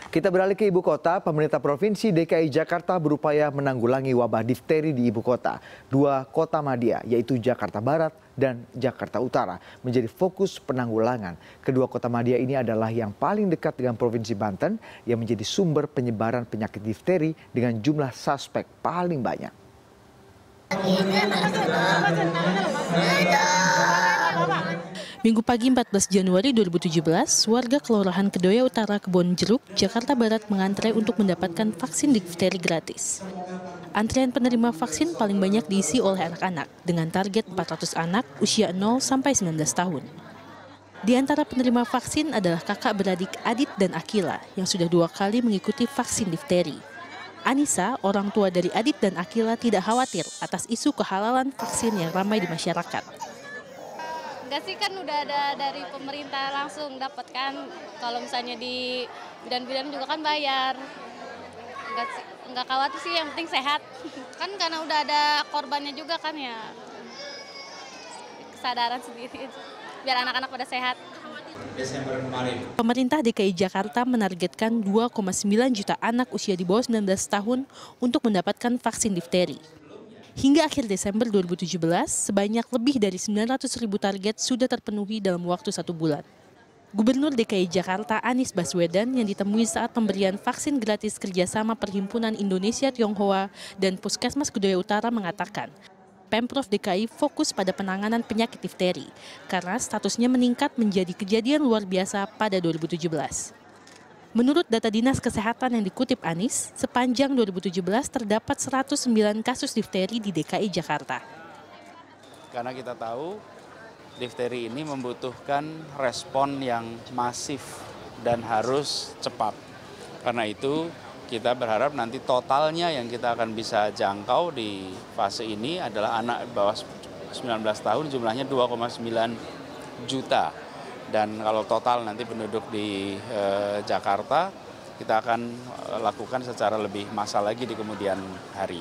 Kita beralih ke ibu kota. Pemerintah Provinsi DKI Jakarta berupaya menanggulangi wabah difteri di ibu kota. Dua kota madya, yaitu Jakarta Barat dan Jakarta Utara, menjadi fokus penanggulangan. Kedua kota madya ini adalah yang paling dekat dengan Provinsi Banten yang menjadi sumber penyebaran penyakit difteri dengan jumlah suspek paling banyak. Minggu pagi 14 Januari 2017, warga Kelurahan Kedoya Utara, Kebon Jeruk, Jakarta Barat mengantre untuk mendapatkan vaksin difteri gratis. Antrian penerima vaksin paling banyak diisi oleh anak-anak, dengan target 400 anak usia 0 sampai 19 tahun. Di antara penerima vaksin adalah kakak beradik Adit dan Akila yang sudah 2 kali mengikuti vaksin difteri. Anissa, orang tua dari Adit dan Akila, tidak khawatir atas isu kehalalan vaksin yang ramai di masyarakat. Enggak sih, kan udah ada dari pemerintah langsung dapat kan. Kalau misalnya di bidan-bidan juga kan bayar. Enggak khawatir sih, yang penting sehat. Kan karena udah ada korbannya juga kan ya. Kesadaran sendiri biar anak-anak pada sehat. Pemerintah DKI Jakarta menargetkan 2,9 juta anak usia di bawah 19 tahun untuk mendapatkan vaksin difteri. Hingga akhir Desember 2017, sebanyak lebih dari 900.000 target sudah terpenuhi dalam waktu 1 bulan. Gubernur DKI Jakarta Anies Baswedan yang ditemui saat pemberian vaksin gratis kerjasama Perhimpunan Indonesia Tionghoa dan Puskesmas Kedoya Utara mengatakan, Pemprov DKI fokus pada penanganan penyakit difteri karena statusnya meningkat menjadi kejadian luar biasa pada 2017. Menurut data Dinas Kesehatan yang dikutip Anies, sepanjang 2017 terdapat 109 kasus difteri di DKI Jakarta. Karena kita tahu difteri ini membutuhkan respon yang masif dan harus cepat. Karena itu kita berharap nanti totalnya yang kita akan bisa jangkau di fase ini adalah anak bawah 19 tahun, jumlahnya 2,9 juta. Dan kalau total nanti penduduk di Jakarta, kita akan lakukan secara lebih massal lagi di kemudian hari.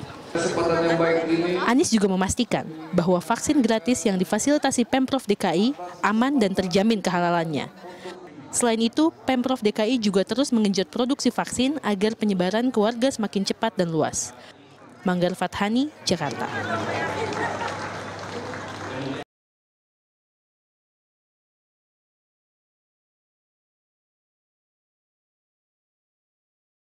Anies juga memastikan bahwa vaksin gratis yang difasilitasi Pemprov DKI aman dan terjamin kehalalannya. Selain itu, Pemprov DKI juga terus menggenjot produksi vaksin agar penyebaran ke warga semakin cepat dan luas. Manggar Fathani, Jakarta.